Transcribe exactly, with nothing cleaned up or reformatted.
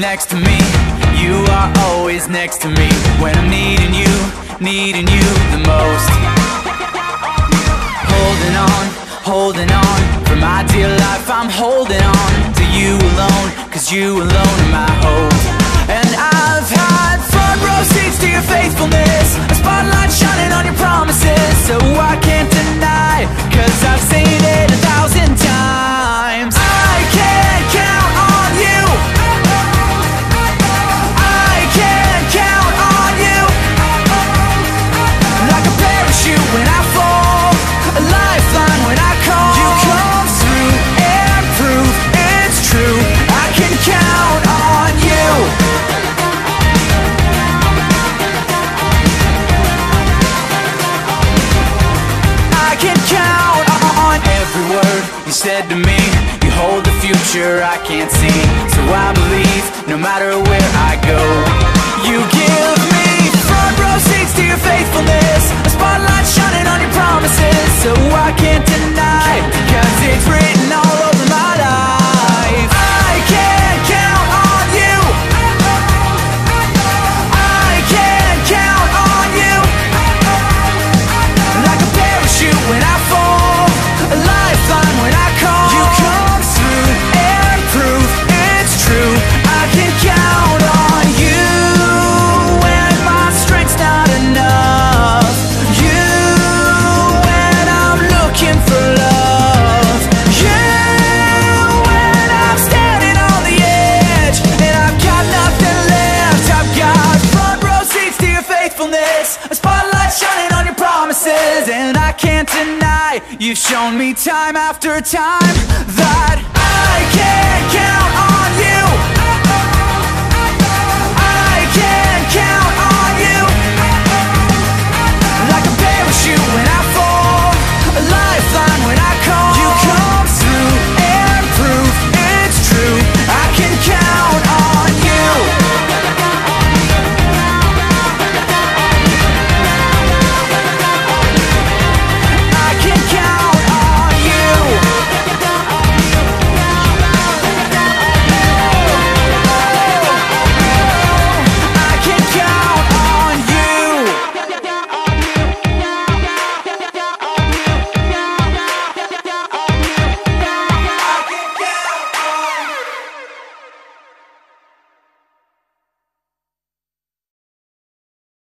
next to me. You are always next to me when I'm needing you, needing you the most. Holding on, holding on, for my dear life I'm holding on to you alone, cause you alone are my hope. And I've had front row seats to your faithfulness, a spotlight shining on your promises, so I can't deny, cause I've seen it a thousand times. I can't count on you, I can't count on you, like a parachute when I fall, a lifeline when I call. You come through and prove it's true, I can count on you. I can count on every word you said to me. You hold the future I can't see, so I believe no matter where I go. You give me front row seats to your faithfulness, a spotlight shining on your promises, so I can't deny, cause it's written all over my life. I can't count on you, I can't count on you, like a parachute when I fall, a lifeline when I call. You come through and prove it's true, I can count on you when my strength's not enough, you when I'm looking for love, you when I'm standing on the edge and I've got nothing left. I've got front row seats to your faithfulness, a spotlight shining on your promises, and I can't deny, you've shown me time after time that I can't count on you.